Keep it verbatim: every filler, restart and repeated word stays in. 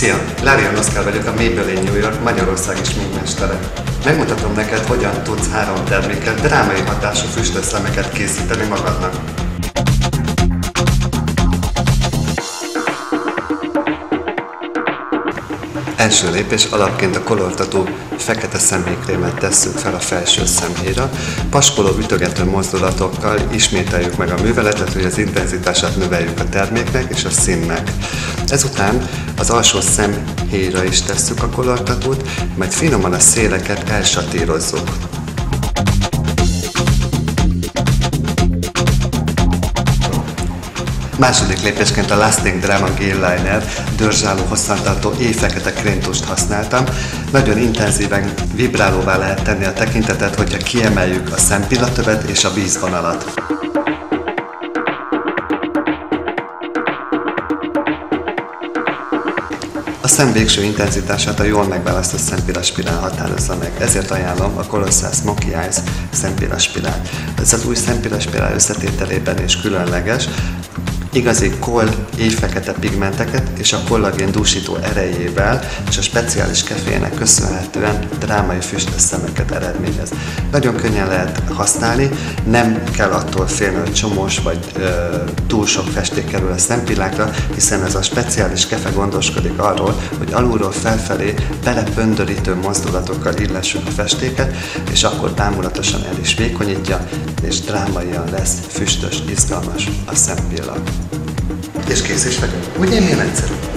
Szia! Larian Oszkár vagyok, a Maybelline New York Magyarországi sminkmestere. Megmutatom neked, hogyan tudsz három terméket, drámai hatású füstös szemeket készíteni magadnak. Első lépés, alapként a kolortató fekete szemhéjkrémet tesszük fel a felső szemhéjra. Paskoló ütögető mozdulatokkal ismételjük meg a műveletet, hogy az intenzitását növeljük a terméknek és a színnek. Ezután az alsó szemhéjra is tesszük a kolortatót, majd finoman a széleket elsatírozzuk. Második lépésként a Lasting Drama Gel Liner dörzsáló hosszantartó éjfekete krémtust használtam. Nagyon intenzíven vibrálóvá lehet tenni a tekintetet, hogyha kiemeljük a szempillatövet és a vízvonalat. A szem végső intenzitását a jól megválasztott szempilla-spirál határozza meg, ezért ajánlom a Colossal Smoky Eyes szempilla-spirál. Ez az új szempilla-spirál összetételében is különleges, igazi koll éjfekete pigmenteket és a kollagén dúsító erejével és a speciális kefének köszönhetően drámai füstös szemeket eredményez. Nagyon könnyen lehet használni, nem kell attól félni, hogy csomós vagy ö, túl sok festék kerül a szempillákra, hiszen ez a speciális kefe gondoskodik arról, hogy alulról felfelé belepöndörítő mozdulatokkal illessük a festéket, és akkor bámulatosan el is vékonyítja, és drámaian lesz füstös, izgalmas a szempilla. És kész is vagyok. Ugye milyen egyszerű?